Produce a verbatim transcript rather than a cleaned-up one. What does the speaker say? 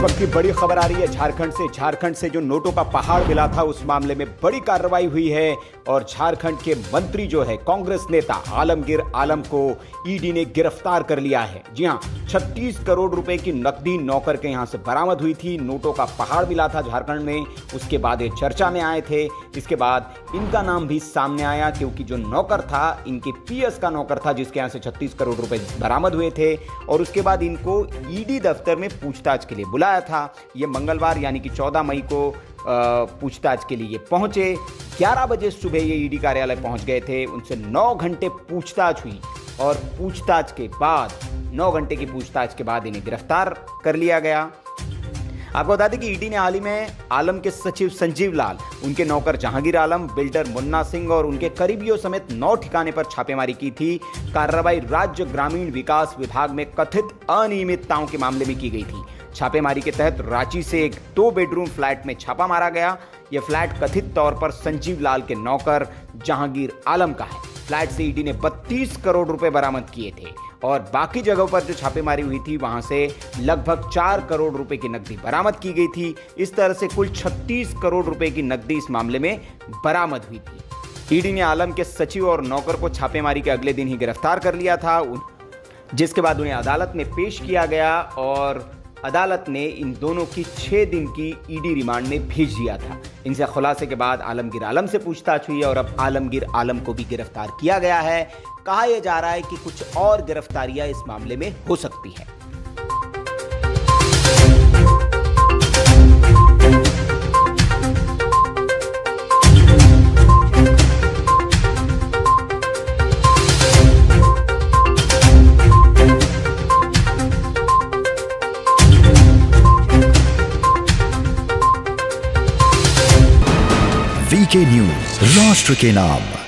वक्त की बड़ी खबर आ रही है झारखंड से। झारखंड से जो नोटों का पहाड़ मिला था उस मामले में बड़ी कार्रवाई हुई है और झारखंड के मंत्री जो है कांग्रेस नेता आलमगीर आलम को ईडी ने गिरफ्तार कर लिया है। जी हां, छत्तीस करोड़ रुपए की नकदी नौकर के यहां से बरामद हुई थी। नोटों का पहाड़ मिला था झारखंड में, उसके बाद ये चर्चा में आए थे। इसके बाद इनका नाम भी सामने आया क्योंकि जो नौकर था इनके पीएस का नौकर था जिसके यहां से छत्तीस करोड़ रुपए बरामद हुए थे और उसके बाद इनको ईडी दफ्तर में पूछताछ के लिए बुलाया था। ये मंगलवार यानी कि चौदह मई को पूछताछ के लिए पहुंचे। ग्यारह बजे सुबह ये ईडी कार्यालय पहुंच गए थे। उनसे नौ घंटे पूछताछ हुई और पूछताछ के बाद नौ घंटे की पूछताछ के बाद इन्हें गिरफ्तार कर लिया गया। आपको बता दें कि ईडी ने हाल ही में आलम के सचिव संजीव लाल, उनके नौकर जहांगीर आलम, बिल्डर मुन्ना सिंह और उनके करीबियों समेत नौ ठिकाने पर छापेमारी की थी। कार्रवाई राज्य ग्रामीण विकास विभाग में कथित अनियमितताओं के मामले में की गई थी। छापेमारी के तहत रांची से एक दो बेडरूम फ्लैट में छापा मारा गया। यह फ्लैट कथित तौर पर संजीव लाल के नौकर जहांगीर आलम का है। फ्लैट से ईडी ने बत्तीस करोड़ रुपए बरामद किए थे और बाकी जगहों पर जो छापेमारी हुई थी वहां से लगभग चार करोड़ रुपए की नकदी बरामद की गई थी। इस तरह से कुल छत्तीस करोड़ रुपए की नकदी इस मामले में बरामद हुई थी। ईडी ने आलम के सचिव और नौकर को छापेमारी के अगले दिन ही गिरफ्तार कर लिया था, जिसके बाद उन्हें अदालत में पेश किया गया और अदालत ने इन दोनों की छह दिन की ईडी रिमांड में भेज दिया था। इनसे खुलासे के बाद आलमगीर आलम से पूछताछ हुई और अब आलमगीर आलम को भी गिरफ्तार किया गया है। कहा यह जा रहा है कि कुछ और गिरफ्तारियां इस मामले में हो सकती हैं। वीके न्यूज, राष्ट्र के नाम।